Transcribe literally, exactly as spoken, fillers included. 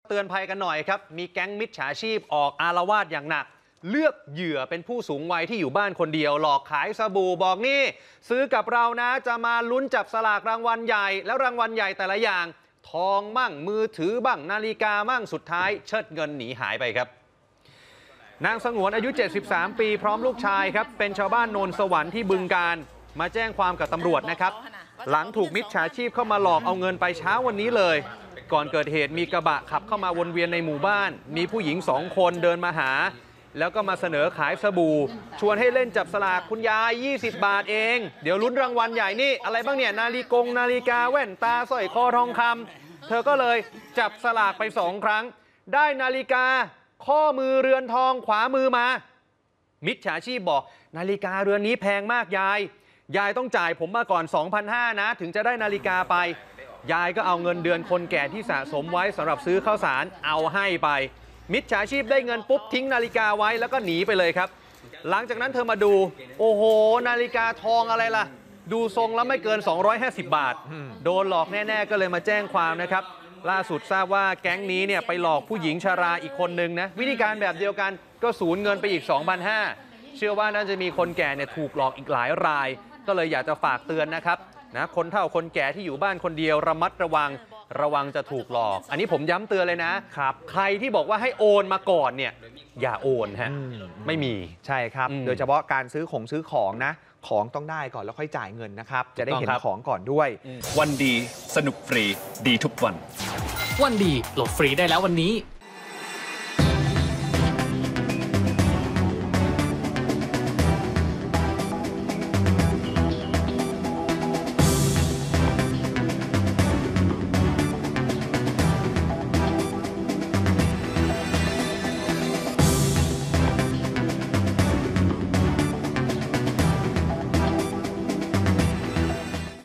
เตือนภัยกันหน่อยครับมีแก๊งมิจฉาชีพออกอาละวาดอย่างหนักเลือกเหยื่อเป็นผู้สูงวัยที่อยู่บ้านคนเดียวหลอกขายสบู่บอกนี่ซื้อกับเรานะจะมาลุ้นจับสลากรางวัลใหญ่แล้วรางวัลใหญ่แต่ละอย่างทองบ้างมือถือบ้างนาฬิกาบ้างสุดท้ายเชิดเงินหนีหายไปครับนางสงวนอายุเจ็ดสิบสามปีพร้อมลูกชายครับเป็นชาวบ้านโนนสวรรค์ที่บึงกาฬมาแจ้งความกับตำรวจนะครับหลังถูกมิจฉาชีพเข้ามาหลอกเอาเงินไปเช้าวันนี้เลยก่อนเกิดเหตุมีกระบะขับเข้ามาวนเวียนในหมู่บ้านมีผู้หญิงสองคนเดินมาหาแล้วก็มาเสนอขายสบู่ชวนให้เล่นจับสลากคุณยายยี่สิบบาทเองเดี๋ยวลุ้นรางวัลใหญ่นี่อะไรบ้างเนี่ยนาฬิกงนาฬิกาแว่นตาสร้อยคอทองคำเธอก็เลยจับสลากไปสองครั้งได้นาฬิกาข้อมือเรือนทองขวามือมามิจฉาชีพบอกนาฬิกาเรือนนี้แพงมากยายยายต้องจ่ายผมมาก่อน สองพันห้าร้อย นะถึงจะได้นาฬิกาไปยายก็เอาเงินเดือนคนแก่ที่สะสมไว้สำหรับซื้อข้าวสารเอาให้ไปมิจฉาชีพได้เงินปุ๊บทิ้งนาฬิกาไว้แล้วก็หนีไปเลยครับหลังจากนั้นเธอมาดูโอ้โหนาฬิกาทองอะไรล่ะดูทรงแล้วไม่เกินสองร้อยห้าสิบบาทโดนหลอกแน่ๆก็เลยมาแจ้งความนะครับล่าสุดทราบว่าแก๊งนี้เนี่ยไปหลอกผู้หญิงชราอีกคนนึงนะวิธีการแบบเดียวกันก็สูญเงินไปอีก สองพันห้าร้อย เชื่อว่าน่าจะมีคนแก่เนี่ยถูกหลอกอีกหลายรายก็เลยอยากจะฝากเตือนนะครับนะคนเฒ่าคนแก่ที่อยู่บ้านคนเดียวระมัดระวังระวังจะถูกหลอกอันนี้ผมย้ำเตือนเลยนะครับใครที่บอกว่าให้โอนมาก่อนเนี่ยอย่าโอนฮะไม่มีใช่ครับโดยเฉพาะการซื้อของซื้อของนะของต้องได้ก่อนแล้วค่อยจ่ายเงินนะครับจะได้เห็นของก่อนด้วยวันดีสนุกฟรีดีทุกวันวันดีโหลดฟรีได้แล้ววันนี้